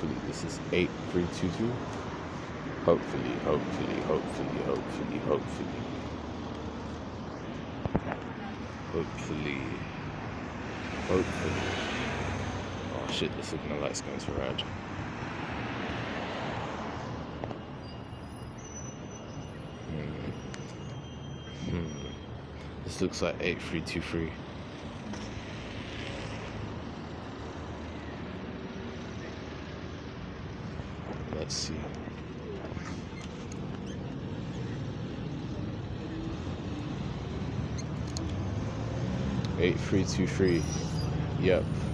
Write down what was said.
Hopefully this is 8322. Hopefully, hopefully, hopefully, hopefully, hopefully. Hopefully. Hopefully. Oh shit, the signal light's going to red. This looks like 8323. Let's see. 8323. Yep.